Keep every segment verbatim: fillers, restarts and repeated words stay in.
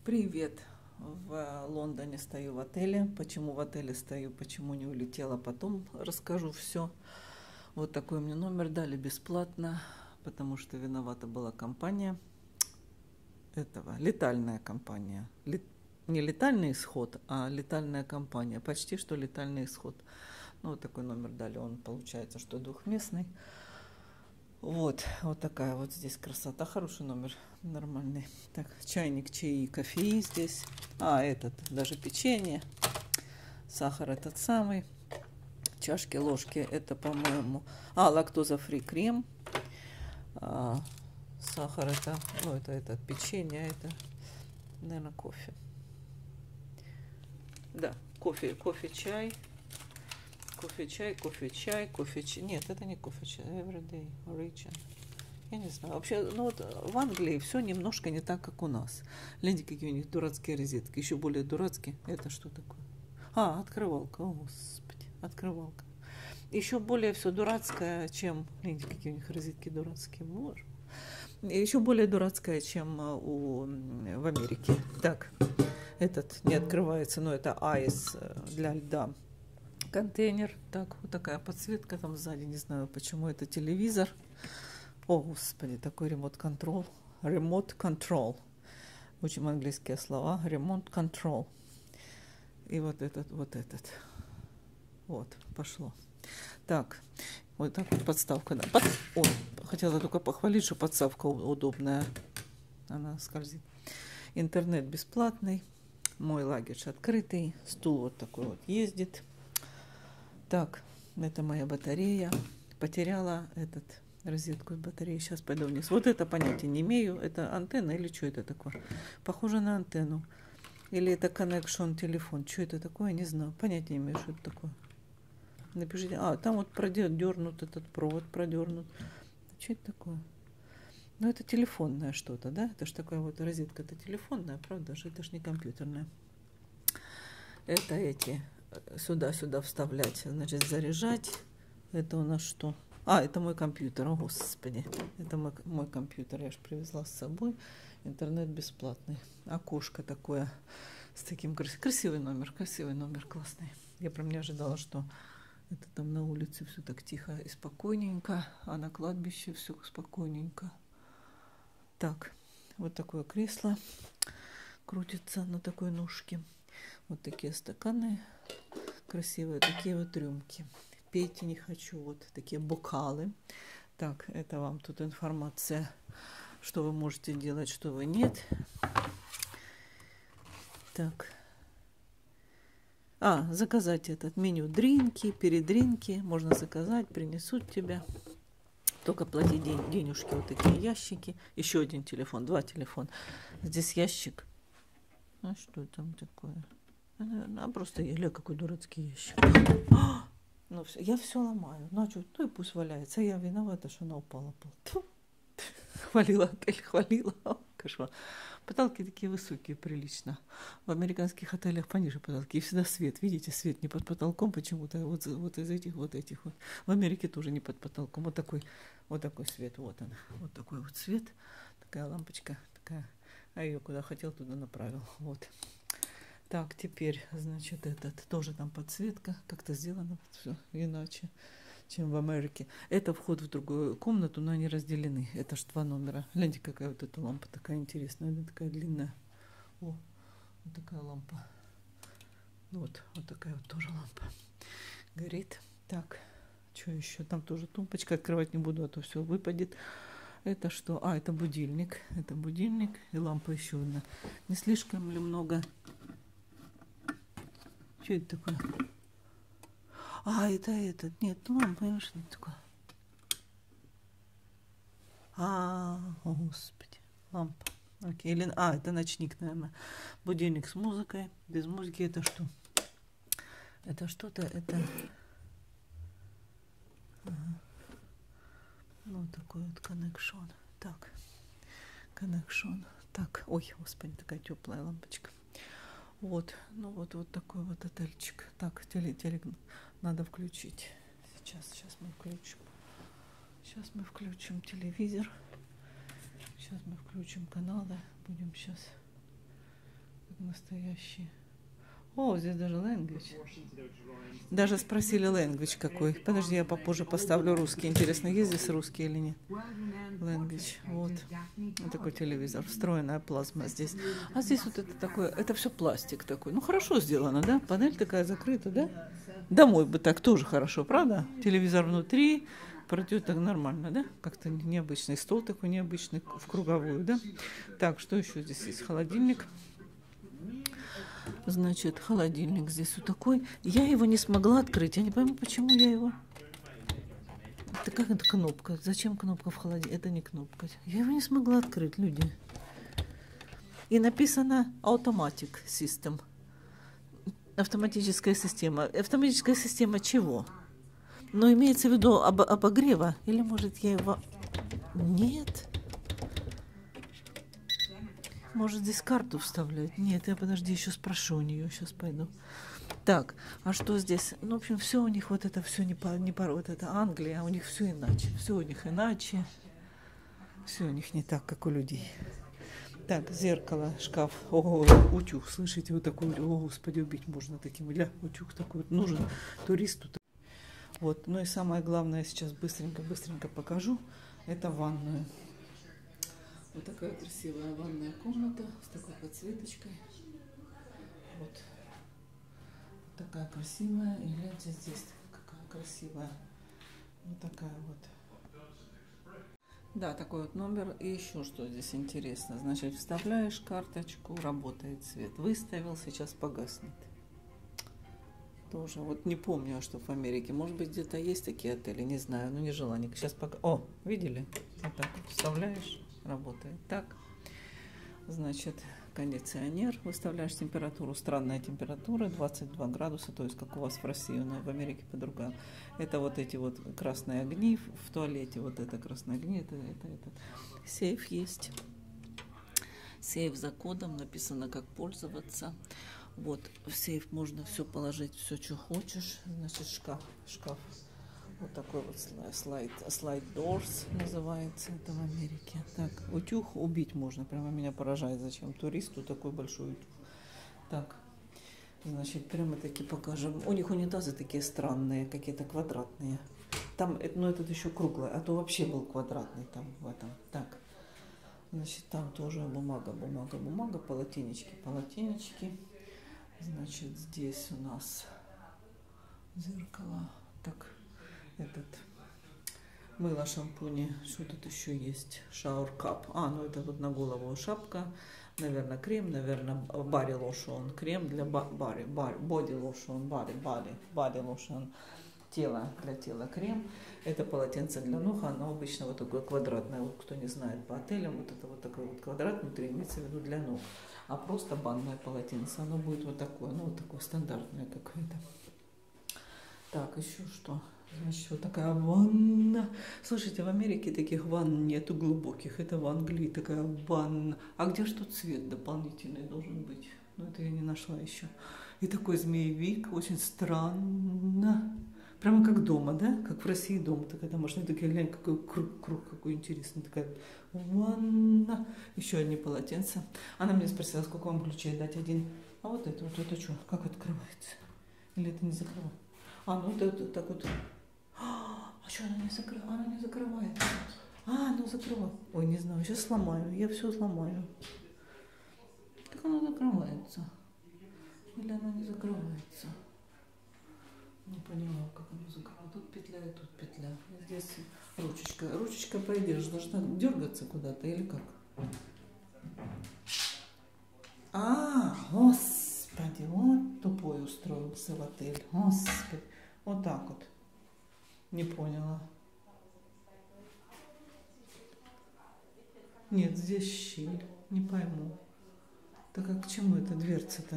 Привет! В Лондоне стою в отеле. Почему в отеле стою, почему не улетела, потом расскажу все. Вот такой мне номер дали бесплатно, потому что виновата была компания этого, летальная компания. Лет, не летальный исход, а летальная компания. Почти что летальный исход. Ну, вот такой номер дали. Он получается, что двухместный. Вот, вот такая вот здесь красота. Хороший номер, нормальный. Так, чайник, чаи, кофе здесь. А, этот, даже печенье. Сахар этот самый. Чашки, ложки, это, по-моему... А, лактоза-фри крем. А, сахар это, ну, это, это печенье, это, наверное, кофе. Да, кофе, кофе, чай. Кофе, чай, кофе, чай, кофе, чай. Нет, это не кофе, чай. Everyday origin. Я не знаю. Вообще, ну вот в Англии все немножко не так, как у нас. Гляньте, какие у них дурацкие розетки. Еще более дурацкие. Это что такое? А, открывалка. О, Господи, открывалка. Еще более все дурацкое, чем... Гляньте, какие у них розетки дурацкие. Боже. Еще более дурацкое, чем у, в Америке. Так, этот не открывается, но это айс для льда. Контейнер. Так, вот такая подсветка там сзади. Не знаю, почему это телевизор. О, Господи, такой ремонт-контрол. Ремонт-контрол. Учим английские слова. Ремонт-контрол. И вот этот, вот этот. Вот, пошло. Так, вот так вот подставка. Да. Под... О, хотела только похвалить, что подставка удобная. Она скользит. Интернет бесплатный. Мой лагерь открытый. Стул вот такой вот ездит. Так, это моя батарея. Потеряла этот розетку с батареей. Сейчас пойду вниз. Вот это понятия не имею. Это антенна или что это такое? Похоже на антенну. Или это connection телефон. Что это такое? Не знаю. Понятия не имею, что это такое. Напишите. А, там вот продернут этот провод, продернут. Что это такое? Ну, это телефонное что-то, да? Это же такая вот розетка. Это телефонная, правда же? Это же не компьютерная. Это эти... Сюда-сюда вставлять. Значит, заряжать. Это у нас что? А, это мой компьютер. О, Господи. Это мой, мой компьютер. Я же привезла с собой. Интернет бесплатный. Окошко такое. С таким красивым. Красивый номер. Красивый номер. Классный. Я прям не ожидала, что это там на улице все так тихо и спокойненько. А на кладбище все спокойненько. Так. Вот такое кресло. Крутится на такой ножке. Вот такие стаканы. Красивые такие вот рюмки. Пейте не хочу. Вот такие бокалы. Так, это вам тут информация, что вы можете делать, что вы нет. Так. А, заказать этот меню. Дринки, передринки. Можно заказать, принесут тебя. Только плати день, денежки. Вот такие ящики. Еще один телефон, два телефона. Здесь ящик. А что там такое? А просто я какой дурацкий ящик. Ну все, я все ломаю. Ну, а что, ну и пусть валяется. Я виновата, что она упала. Тьфу. Хвалила отель, хвалила. Кошмар. Потолки такие высокие, прилично. В американских отелях пониже потолки. И всегда свет. Видите, свет не под потолком почему-то. Вот, вот из этих, вот этих вот. В Америке тоже не под потолком. Вот такой, вот такой свет. Вот он. Вот такой вот свет. Такая лампочка. Такая. А ее куда хотел, туда направил. Вот. Так, теперь, значит, этот тоже там подсветка. Как-то сделано все иначе, чем в Америке. Это вход в другую комнату, но они разделены. Это ж два номера. Гляньте, какая вот эта лампа такая интересная. Она такая длинная. О, вот такая лампа. Вот, вот такая вот тоже лампа. Горит. Так, что еще? Там тоже тумбочка. Открывать не буду, а то все выпадет. Это что? А, это будильник. Это будильник. И лампа еще одна. Не слишком ли много? Что это такое? А, это этот. Нет, ну лампа, понимаешь, что это такое? А, о, Господи. Лампа. Окей. Или... А, это ночник, наверное. Будильник с музыкой. Без музыки это что? Это что-то, это... Ага. Ну, такой вот connection. Так. Connection. Так. Ой, Господи, такая теплая лампочка. Вот, ну вот, вот такой вот отельчик. Так, теле, теле надо включить. Сейчас, сейчас мы включим. Сейчас мы включим телевизор. Сейчас мы включим каналы. Будем сейчас как настоящий. О, здесь даже language. Даже спросили language какой. Подожди, я попозже поставлю русский. Интересно, есть здесь русский или нет? Language. Вот. Вот такой телевизор. Встроенная плазма здесь. А здесь вот это такое, это все пластик такой. Ну, хорошо сделано, да? Панель такая закрыта, да? Домой бы так тоже хорошо, правда? Телевизор внутри. Пройдет так нормально, да? Как-то необычный стол такой необычный в круговую, да? Так, что еще здесь есть? Холодильник. Значит, холодильник здесь вот такой. Я его не смогла открыть. Я не пойму, почему я его... Это как это кнопка? Зачем кнопка в холодильнике? Это не кнопка. Я его не смогла открыть, люди. И написано Automatic System. Автоматическая система. Автоматическая система чего? Но имеется в виду об, обогрева? Или, может, я его... Нет. Может, здесь карту вставлять? Нет, я подожди, еще спрошу у нее. Сейчас пойду. Так, а что здесь? Ну, в общем, все у них вот это все не по, не по... Вот это Англия, а у них все иначе. Все у них иначе. Все у них не так, как у людей. Так, зеркало, шкаф. Ого, утюг. Слышите, вот такой. О, Господи, убить можно таким. Ля, утюг такой вот нужен туристу. Вот, ну и самое главное, сейчас быстренько-быстренько покажу, это ванную. Вот такая красивая ванная комната с такой подсветочкой. Вот. Такая красивая. И гляньте здесь, какая красивая. Вот такая вот. Да, такой вот номер. И еще что здесь интересно. Значит, вставляешь карточку, работает свет. Выставил, сейчас погаснет. Тоже. Вот не помню, что в Америке. Может быть, где-то есть такие отели, не знаю, но не желание. Сейчас пока... О, видели? Вот так вот вставляешь, работает так. Значит, кондиционер. Выставляешь температуру. Странная температура, двадцать два градуса, то есть как у вас в России, но в Америке по-другому. Это вот эти вот красные огни в туалете. Вот это красные огни, это, это, это. Сейф есть. Сейф за кодом, написано, как пользоваться. Вот, в сейф можно все положить, все, что хочешь. Значит, шкаф, шкаф. Вот такой вот слайд, слайд doors называется, это в Америке. Так, утюг убить можно, прямо меня поражает, зачем туристу такой большой утюг. Так, значит, прямо таки покажем. У них унитазы такие странные, какие-то квадратные. Там, ну, этот еще круглый, а то вообще был квадратный там в этом. Так, значит, там тоже бумага, бумага, бумага, полотенечки, полотенечки. Значит, здесь у нас зеркало. Так, этот мыло, шампуни. Что тут еще есть? Shower cup. А, ну это вот на голову шапка. Наверное, крем, наверное, body lotion. Крем для body, body lotion, body, body, body lotion. Тело, для тела крем. Это полотенце для ног, оно обычно вот такое квадратное. Вот кто не знает по отелям, вот это вот такой вот квадрат внутри имеется в виду для ног. А просто банное полотенце, оно будет вот такое, ну вот такое стандартное какое-то. Так, еще что? Значит, вот такая ванна. Слушайте, в Америке таких ванн нету глубоких, это в Англии такая ванна. А где же тут цвет дополнительный должен быть? Ну это я не нашла еще. И такой змеевик, очень странно. Прямо как дома, да? Как в России дома. Такая домашняя, такая, глянь, какой круг, круг какой интересный. Такая ванна. Еще одни полотенца. Она меня спросила, сколько вам ключей дать? Один. А вот это, вот это что? Как открывается? Или это не закрывается? А, ну это, это так вот. А что она не закрывает? Она не закрывается. А, ну закрываю. Ой, не знаю, сейчас сломаю. Я все сломаю. Как она закрывается? Или она не закрывается? Не поняла, как она закрывается. Тут петля и тут петля. Здесь ручечка. Ручечка, по идее, должна дергаться куда-то или как? А, господи, вот тупой устроился в отель. Господи. Вот так вот. Не поняла. Нет, здесь щель. Не пойму. Так а к чему эта дверца-то?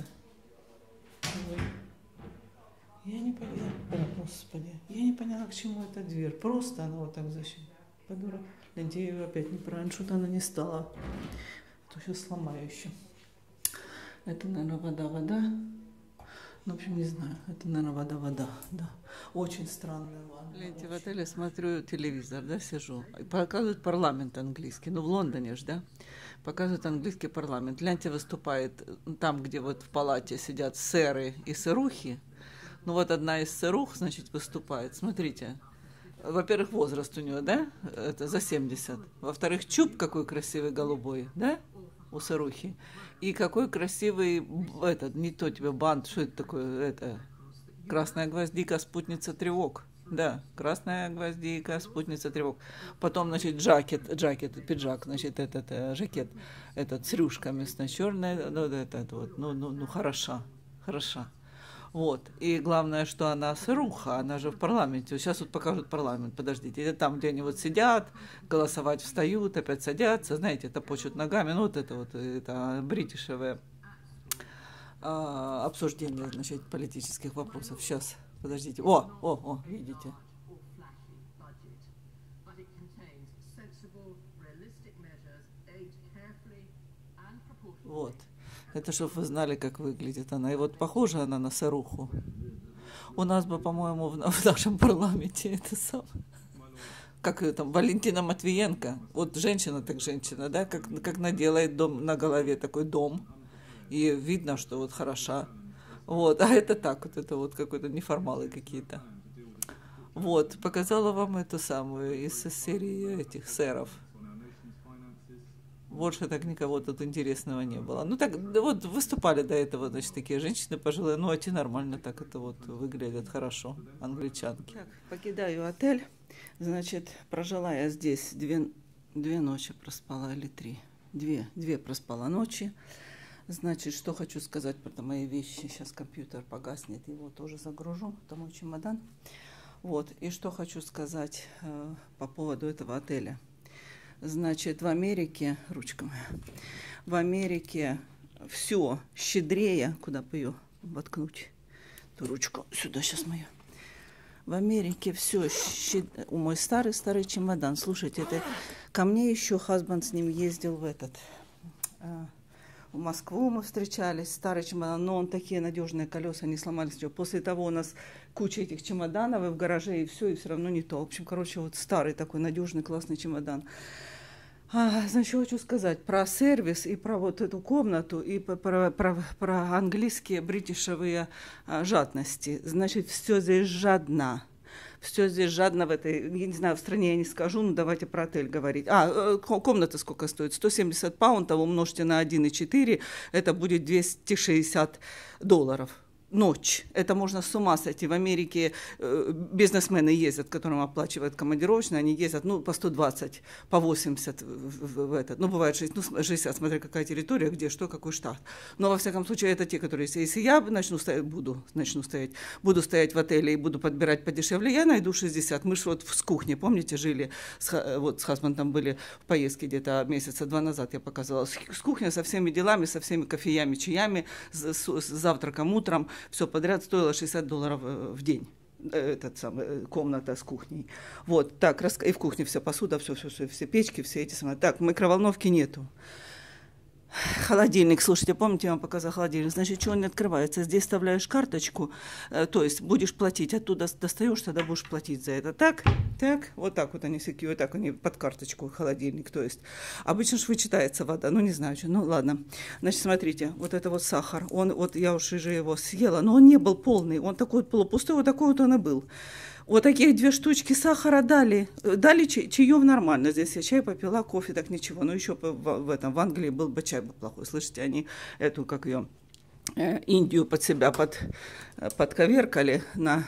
Я не поняла. О, господи. Я не поняла, к чему эта дверь. Просто она вот так защитила. Подура. Надеюсь, опять не правильно. Что-то она не стала. А то сейчас сломаю еще. Это, наверное, вода, вода. Ну, в общем, не знаю. Это, наверное, вода-вода, да. Очень странная ванна. Гляньте, в отеле смотрю телевизор, да, сижу. И показывают парламент английский. Ну, в Лондоне же, да. Показывают английский парламент. Гляньте, выступает там, где вот в палате сидят сэры и сырухи. Ну, вот одна из сырух, значит, выступает. Смотрите. Во-первых, возраст у нее, да, это за семьдесят. Во-вторых, чуб какой красивый голубой, да, у сырухи. И какой красивый, этот, не то тебе бант, что это такое, это, красная гвоздика, спутница тревог. Да, красная гвоздика, спутница тревог. Потом, значит, жакет, жакет, пиджак, значит, этот, этот жакет, этот с рюшками, с черной, ну, этот вот, ну, ну, ну, хороша, хороша. Вот. И главное, что она сыруха, она же в парламенте. Сейчас вот покажут парламент, подождите. Это там, где они вот сидят, голосовать встают, опять садятся, знаете, топочут ногами. Ну, вот это вот, это бритишевое а, обсуждение, значит, политических вопросов. Сейчас, подождите. О, о, о, видите. Вот. Это чтобы вы знали, как выглядит она. И вот похожа она на сыруху. У нас бы, по-моему, в, в нашем парламенте это самое. Как там, Валентина Матвиенко. Вот женщина так женщина, да, как, как наделает дом на голове такой дом. И видно, что вот хороша. Вот. А это так, вот это вот какой-то неформалы какие-то. Вот. Показала вам эту самую из серии этих сэров. Больше так никого тут интересного не было. Ну так, вот выступали до этого, значит, такие женщины пожилые. Ну, эти нормально так это вот выглядят хорошо, англичанки. Так, покидаю отель. Значит, прожила я здесь две, две ночи проспала или три. Две, две проспала ночи. Значит, что хочу сказать про мои вещи. Сейчас компьютер погаснет, его тоже загружу. Это мой чемодан. Вот, и что хочу сказать э, по поводу этого отеля. Значит, в Америке, ручка моя, в Америке все щедрее, куда бы ее воткнуть, эту ручку, сюда сейчас мою. В Америке все щедрее. У мой старый-старый чемодан, слушайте, это ко мне еще хазбанд с ним ездил в этот, э, в Москву мы встречались, старый чемодан, но он такие надежные колеса, не сломались. После того у нас куча этих чемоданов и в гараже, и все, и все равно не то. В общем, короче, вот старый такой надежный, классный чемодан. А, значит, хочу сказать про сервис и про вот эту комнату, и про, про, про, про английские бритишевые а, жадности. Значит, все здесь жадно. Все здесь жадно в этой, я не знаю, в стране я не скажу, но давайте про отель говорить. А, комната сколько стоит? сто семьдесят паунтов умножьте на один и четыре, это будет двести шестьдесят долларов. Ночь. Это можно с ума сойти. В Америке э, бизнесмены ездят, которым оплачивают командировочные, они ездят, ну, по сто двадцать, по восемьдесят в, в, в этот. Ну, бывает шестьдесят, ну, шестьдесят, смотря какая территория, где, что, какой штат. Но, во всяком случае, это те, которые, если я начну стоять, буду, начну стоять, буду стоять в отеле и буду подбирать подешевле, я найду шестьдесят. Мы же вот с кухни, помните, жили, с, вот с хазбандом были в поездке где-то месяца два назад, я показывала, с, с кухни со всеми делами, со всеми кофеями, чаями, с, с, с завтраком утром, все подряд стоило шестьдесят долларов в день. Этот самый, комната с кухней. Вот, так, и в кухне вся посуда, все, все, все, все печки, все эти самые. Так, микроволновки нету. Холодильник, слушайте, помните, я вам показала холодильник, значит, что он не открывается, здесь вставляешь карточку, э, то есть будешь платить, оттуда достаешь, тогда будешь платить за это. Так, так, вот так вот они всякие, вот так они под карточку холодильник, то есть обычно же вычитается вода, ну не знаю, что, ну ладно. Значит, смотрите, вот это вот сахар, он, вот я уже его съела, но он не был полный, он такой вот полупустой, вот такой вот он и был. Вот таких две штучки сахара дали. Дали чай, чаев нормально. Здесь я чай попила, кофе, так ничего. Но еще в, в этом, в Англии был бы чай плохой. Слышите, они эту, как ее, э, Индию под себя под, подковеркали на...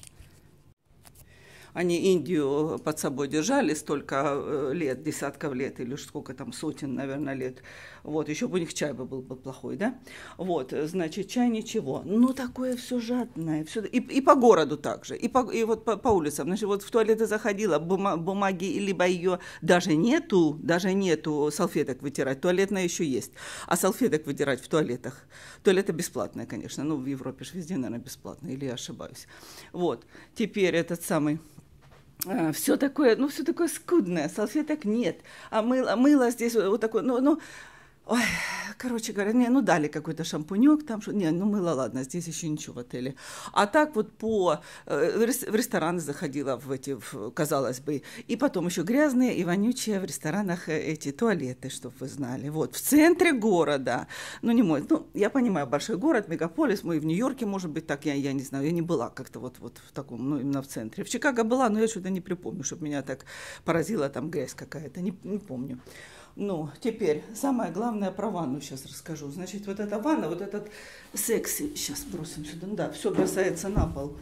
Они Индию под собой держали столько лет, десятков лет, или сколько там, сотен, наверное, лет. Вот, еще бы у них чай бы был бы плохой, да? Вот, значит, чай ничего. Ну, такое все жадное. Все... И, и по городу также, и, по, и вот по, по улицам. Значит, вот в туалет заходила, бума, бумаги, либо ее даже нету, даже нету салфеток вытирать. Туалетная еще есть. А салфеток вытирать в туалетах. Туалеты бесплатные, конечно. Ну, в Европе же везде, наверное, бесплатно, или я ошибаюсь. Вот, теперь этот самый... А, все такое, ну, все такое скудное, салфеток нет, а мыло, мыло здесь вот такое, ну, ну, Ой, короче говоря, не, ну дали какой-то шампунек там, что, не, ну мыло, ладно, здесь еще ничего в отеле. А так вот по, э, в, рес, в рестораны заходила, в эти, в, казалось бы, и потом еще грязные и вонючие в ресторанах эти туалеты, чтобы вы знали. Вот, в центре города, ну не мой, ну я понимаю, большой город, мегаполис, мы в Нью-Йорке, может быть, так, я, я не знаю, я не была как-то вот, вот в таком, ну именно в центре. В Чикаго была, но я что-то не припомню, чтобы меня так поразила там грязь какая-то, не, не помню. Ну, теперь, самое главное про ванну сейчас расскажу. Значит, вот эта ванна, вот этот секси, сейчас бросим сюда, да, все бросается на пол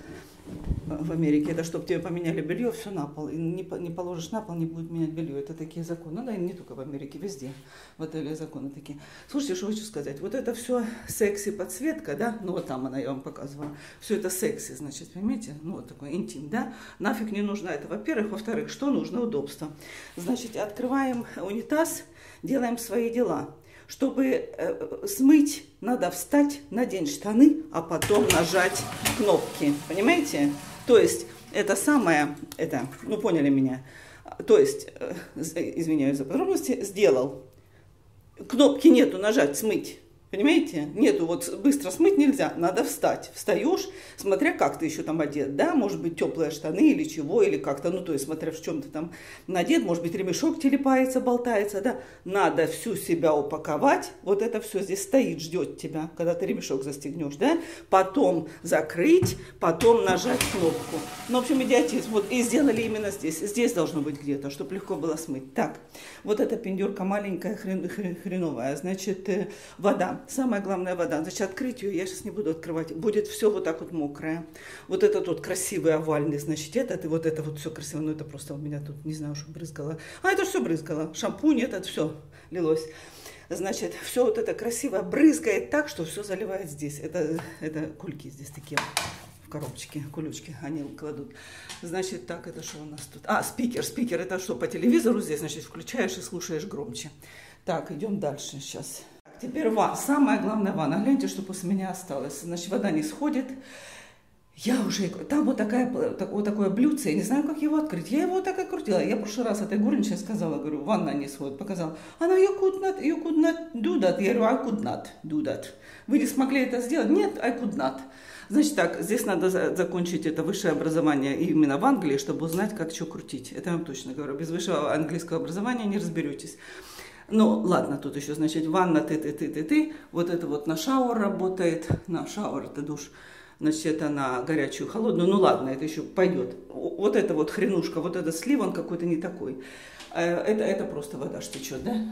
в Америке. Это чтобы тебе поменяли белье, все на пол. И не, не положишь на пол, не будет менять белье. Это такие законы. Ну, да, не только в Америке, везде в отеле законы такие. Слушайте, что хочу сказать. Вот это все секси подсветка, да, ну, вот там она, я вам показывала. Все это секси, значит, понимаете? Ну, вот такой интим, да. Нафиг не нужно это, во-первых. Во-вторых, что нужно? Удобство. Значит, открываем унитаз, делаем свои дела. Чтобы э, смыть, надо встать, надеть штаны, а потом нажать кнопки. Понимаете? То есть это самое, это, ну поняли меня. То есть, э, извиняюсь за подробности, сделал. Кнопки нету, нажать, смыть. Понимаете? Нету, вот быстро смыть нельзя, надо встать. Встаешь, смотря как ты еще там одет, да, может быть теплые штаны или чего, или как-то, ну то есть смотря в чем ты там надет, может быть ремешок телепается, болтается, да. Надо всю себя упаковать, вот это все здесь стоит, ждет тебя, когда ты ремешок застегнешь, да. Потом закрыть, потом нажать кнопку. Ну, в общем, идиотизм. Вот и сделали именно здесь. Здесь должно быть где-то, чтобы легко было смыть. Так, вот эта пиндюрка маленькая, хрен, хрен, хреновая, значит, вода. Самая главная вода. Значит, открыть ее я сейчас не буду открывать. Будет все вот так вот мокрое. Вот этот вот красивый овальный, значит, этот и вот это вот все красиво. Ну, это просто у меня тут, не знаю, что брызгало. А, это все брызгало. Шампунь, это все лилось. Значит, все вот это красиво брызгает так, что все заливает здесь. Это, это кульки здесь такие в коробочке, кулючки они кладут. Значит, так, это что у нас тут? А, спикер, спикер, это что, по телевизору здесь, значит, включаешь и слушаешь громче. Так, идем дальше сейчас. Теперь ванна. Самая главная ванна. Гляньте, что после меня осталось. Значит, вода не сходит. Я уже... Там вот, такая, так, вот такое блюдце. Я не знаю, как его открыть. Я его так и крутила. Я в прошлый раз этой горничной сказала, говорю, ванна не сходит. Показала. Она, you could not, you could not do that. Я говорю, I could not do that. Вы не смогли это сделать? Нет, I could not. Значит так, здесь надо закончить это высшее образование именно в Англии, чтобы узнать, как что крутить. Это я вам точно говорю. Без высшего английского образования не разберетесь. Ну, ладно, тут еще, значит, ванна, ты-ты-ты-ты-ты, вот это вот на шауэр работает, на шауэр, это душ, значит, это на горячую, холодную, ну, ладно, это еще пойдет. Вот это вот хренушка, вот этот слив, он какой-то не такой. Это, это просто вода что течет, да?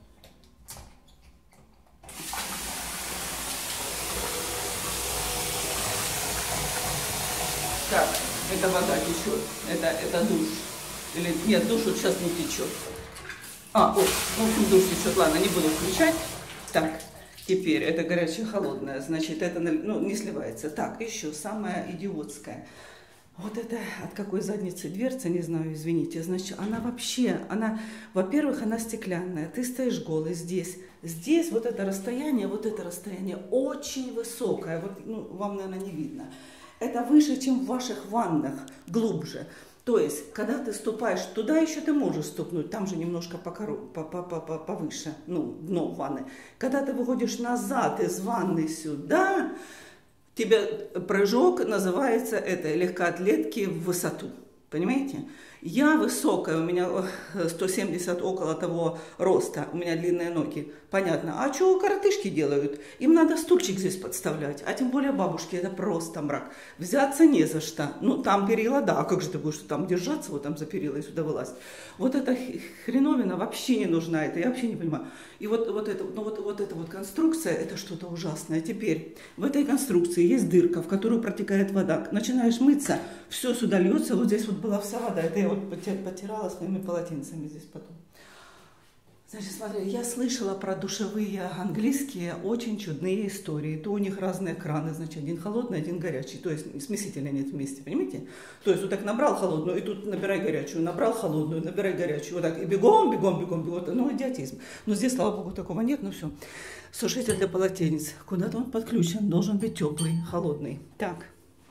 Так, это вода течет, это, это душ. Или, нет, душ вот сейчас не течет. А, о, в общем, душ течет, ладно, не буду включать. Так, теперь это горячее, холодное, значит, это ну, не сливается. Так, еще самое идиотское. Вот это от какой задницы дверца, не знаю, извините. Значит, она вообще, она, во-первых, она стеклянная. Ты стоишь голый здесь. Здесь вот это расстояние, вот это расстояние очень высокое. Вот, ну, вам, наверное, не видно. Это выше, чем в ваших ваннах, глубже. То есть, когда ты ступаешь туда, еще ты можешь ступнуть, там же немножко повыше, ну, дно ванны. Когда ты выходишь назад из ванны сюда, тебе прыжок называется это легкоатлетки в высоту. Понимаете? Я высокая, у меня сто семьдесят около того роста, у меня длинные ноги. Понятно. А что коротышки делают? Им надо стульчик здесь подставлять. А тем более бабушки, это просто мрак. Взяться не за что. Ну, там перила, да. А как же ты будешь там держаться, вот там за перила и сюда вылазить? Вот эта хреновина вообще не нужна. Это я вообще не понимаю. И вот, вот, это, ну, вот, вот эта вот конструкция, это что-то ужасное. Теперь в этой конструкции есть дырка, в которую протекает вода. Начинаешь мыться, все сюда льется. Вот здесь вот была вся вода. Это я вот потирала своими полотенцами здесь потом. Значит, смотри, я слышала про душевые английские очень чудные истории. То у них разные краны, значит, один холодный, один горячий. То есть смесителя нет вместе, понимаете? То есть вот так набрал холодную, и тут набирай горячую, набрал холодную, набирай горячую. Вот так, и бегом, бегом, бегом, бегом. Ну, идиотизм. Но здесь, слава богу, такого нет, ну все. Сушитель для полотенец. Куда-то он подключен, должен быть теплый, холодный. Так.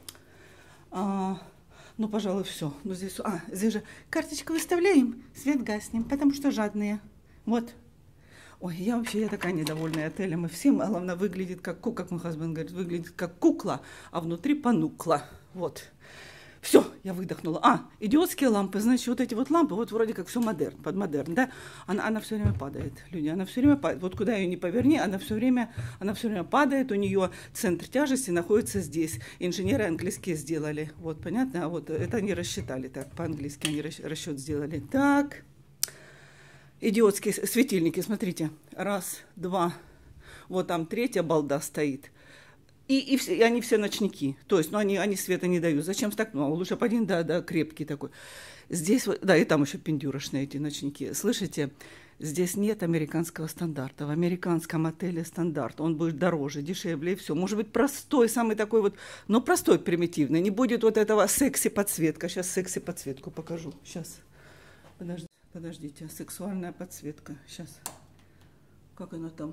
А... Ну, пожалуй, все. Ну, здесь... А, здесь же карточку выставляем, свет гаснем, потому что жадные. Вот. Ой, я вообще, я такая недовольная отелем. И всем, а главное, выглядит как, ку- как мой хозбанд говорит, выглядит как кукла, а внутри понукла. Вот. Все, я выдохнула. А, идиотские лампы, значит, вот эти вот лампы, вот вроде как все модерн, под модерн, да? Она, она все время падает, люди, она все время падает. Вот куда ее ни поверни, она все время, она все время падает, у нее центр тяжести находится здесь. Инженеры английские сделали, вот, понятно? А вот это они рассчитали так, по-английски они расчет сделали. Так, идиотские светильники, смотрите, раз, два, вот там третья балда стоит. И, и, все, и они все ночники. То есть, ну, они, они света не дают. Зачем так? Ну, лучше один, да, да, крепкий такой. Здесь, да, и там еще пиндюрошные эти ночники. Слышите, здесь нет американского стандарта. В американском отеле стандарт. Он будет дороже, дешевле и все. Может быть, простой, самый такой вот, но простой, примитивный. Не будет вот этого секси-подсветка. Сейчас секси-подсветку покажу. Сейчас. Подождите, подождите. Сексуальная подсветка. Сейчас. Как она там?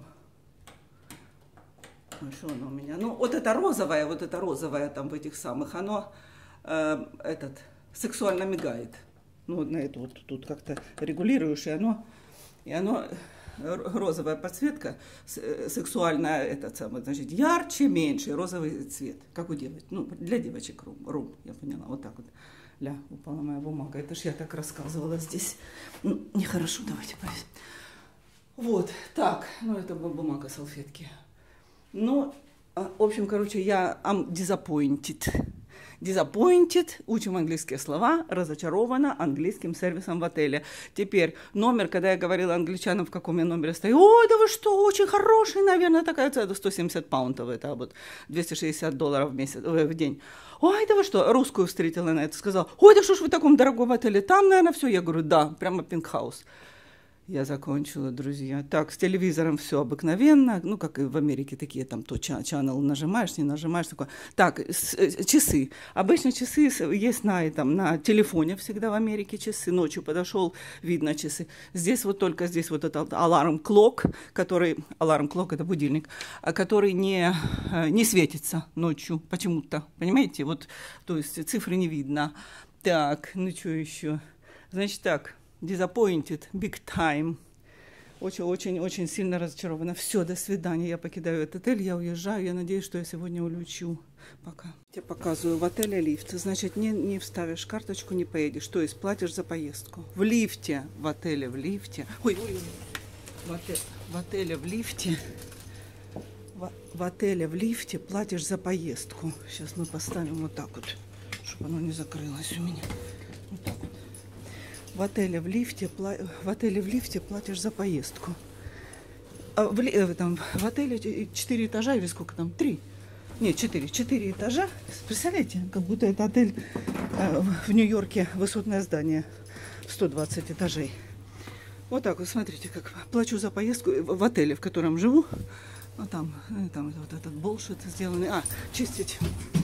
Ну, что оно у меня? Ну, вот это розовое, вот это розовое там в этих самых, оно э, этот, сексуально мигает. Ну, на это вот тут как-то регулируешь, и оно, и оно, розовая подсветка, сексуальная, этот самый, значит, ярче, меньше, розовый цвет, как у девочек. Ну, для девочек рум, рум, я поняла, вот так вот. Ля, упала моя бумага, это ж я так рассказывала здесь. Ну, нехорошо, давайте повесим. Вот, так, ну, это бумага, салфетки. Ну, в общем, короче, я I'm disappointed. Disappointed, учим английские слова, разочарована английским сервисом в отеле. Теперь номер, когда я говорила англичанам, в каком я номере стою, ой, да вы что, очень хороший, наверное, такая цена, сто семьдесят паунтов, это вот двести шестьдесят долларов в месяц, в день. Ой, да вы что, русскую встретила на это, сказала, ой, да что ж вы в таком дорогом отеле, там, наверное, все. Я говорю, да, прямо пентхаус. Я закончила, друзья. Так, с телевизором все обыкновенно, ну, как и в Америке, такие там, то channel нажимаешь, не нажимаешь, такое. Так, с, часы. Обычно часы есть на этом, на телефоне всегда в Америке часы. Ночью подошел, видно часы. Здесь вот только здесь вот этот аларм-клок, который, аларм-клок это будильник, который не, не светится ночью почему-то, понимаете? Вот, то есть цифры не видно. Так, ну, что еще? Значит, так. Disappointed, big time. Очень-очень-очень сильно разочарована. Все, до свидания. Я покидаю этот отель, я уезжаю. Я надеюсь, что я сегодня улечу. Пока. Я показываю в отеле лифт. Значит, не, не вставишь карточку, не поедешь. То есть платишь за поездку. В лифте, в отеле, в лифте. Ой, ой, ой. В, отеле, в отеле, в лифте. В, в отеле, в лифте платишь за поездку. Сейчас мы поставим вот так вот, чтобы оно не закрылось у меня. Вот так вот. В отеле в лифте, в отеле в лифте платишь за поездку. А в, э, там, в отеле четыре этажа или сколько там? Три. Нет, четыре. Четыре этажа. Представляете, как будто это отель э, в Нью-Йорке, высотное здание, сто двадцать этажей. Вот так вот, смотрите, как плачу за поездку в отеле, в котором живу. А там, там вот этот bullshit сделанный. А, чистить.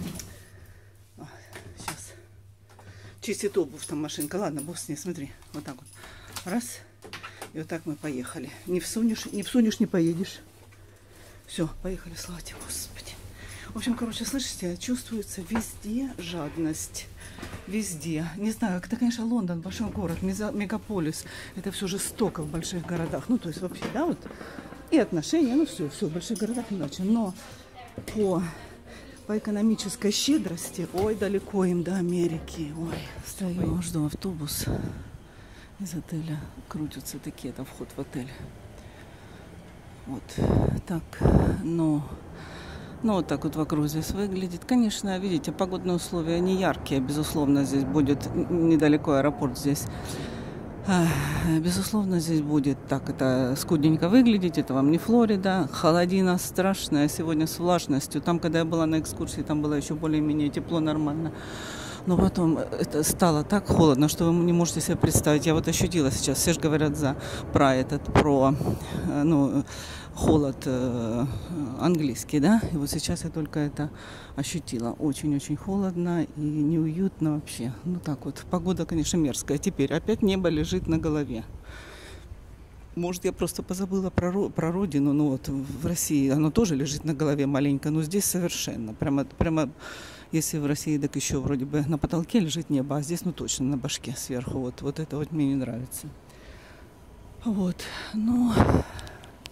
Чистит обувь там машинка. Ладно, бог с ней, смотри. Вот так вот. Раз. И вот так мы поехали. Не всунешь, не всунешь, не поедешь. Все, поехали, слава тебе, Господи. В общем, короче, слышите, чувствуется везде жадность. Везде. Не знаю, это, конечно, Лондон, большой город, мегаполис. Это все жестоко в больших городах. Ну, то есть вообще, да, вот. И отношения, ну, все, все, в больших городах иначе. Но по... По экономической щедрости, ой, далеко им до Америки, ой, стою, жду автобус из отеля, крутятся такие, это вход в отель, вот, так, ну, ну, вот так вот вокруг здесь выглядит, конечно, видите, погодные условия не яркие, безусловно, здесь будет недалеко аэропорт здесь. Безусловно, здесь будет так, это скудненько выглядеть, это вам не Флорида, холодина страшная, сегодня с влажностью, там, когда я была на экскурсии, там было еще более-менее тепло, нормально, но потом это стало так холодно, что вы не можете себе представить, я вот ощутила сейчас, все же говорят за, про этот, про, ну, холод э, английский, да, и вот сейчас я только это ощутила, очень-очень холодно и неуютно вообще, ну так вот, погода, конечно, мерзкая, теперь опять небо лежит на голове, может, я просто позабыла про, про родину, ну вот в России оно тоже лежит на голове маленько, но здесь совершенно, прямо, прямо, если в России так еще вроде бы на потолке лежит небо, а здесь, ну точно на башке сверху, вот, вот это вот мне не нравится, вот, ну...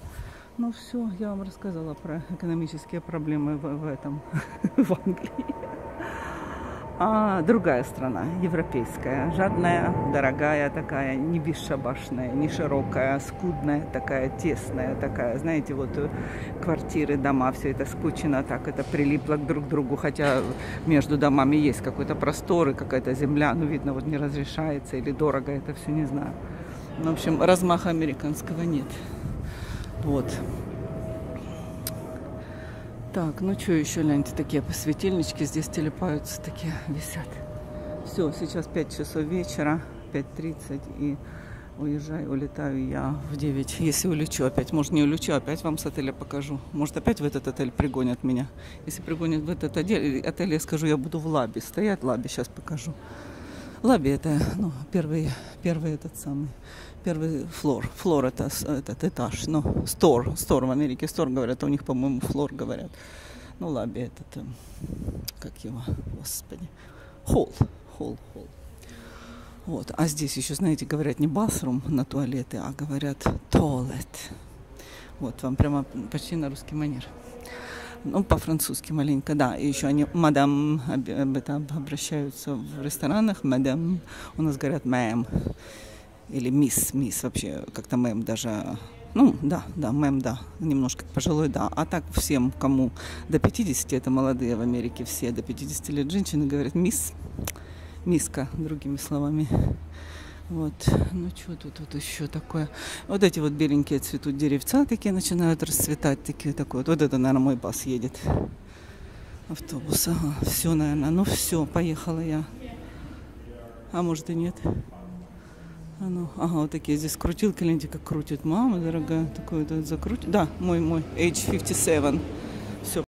Ну все, я вам рассказала про экономические проблемы в, в этом, в Англии. А другая страна, европейская, жадная, дорогая такая, не бесшабашная, не широкая, скудная такая, тесная такая. Знаете, вот квартиры, дома, все это скучно, так это прилипло друг к другу, хотя между домами есть какой-то простор и какая-то земля, ну, видно, вот не разрешается или дорого, это все не знаю. Ну, в общем, размаха американского нет. Вот. Так, ну что еще, гляньте, такие светильнички здесь телепаются, такие висят. Все, сейчас пять часов вечера, пять тридцать, и уезжаю, улетаю я в девять. Если улечу опять, может не улечу, опять вам с отеля покажу. Может опять в этот отель пригонят меня. Если пригонят в этот отель, отель я скажу, я буду в лобби стоять, лобби сейчас покажу. Лобби это, ну, первый, первый этот самый, первый флор. Флор это этот этаж, ну, стор, стор в Америке, стор говорят, а у них, по-моему, флор говорят. Ну, лобби этот, как его, господи, холл, холл, холл. Вот, а здесь еще, знаете, говорят не bathroom на туалеты, а говорят toilet. Вот, вам прямо почти на русский манер. Ну, по-французски маленько, да. И еще они, мадам, об этом обращаются в ресторанах. Мадам, у нас говорят мэм. Или мисс, мисс вообще, как-то мэм даже. Ну, да, да, мэм, да. Немножко пожилой, да. А так всем, кому до пятидесяти, это молодые в Америке все, до пятидесяти лет женщины говорят мисс. Миска, другими словами. Вот, ну что тут вот еще такое? Вот эти вот беленькие цветут деревца, такие начинают расцветать, такие такое. Вот это, наверное, мой бас едет. Автобус, ага, все, наверное, ну все, поехала я. А может и нет. А ну, ага, вот такие здесь крутилки, гляньте, как крутит. Мама дорогая, такой вот закрутит. Да, мой, мой, эйч пятьдесят семь. Все.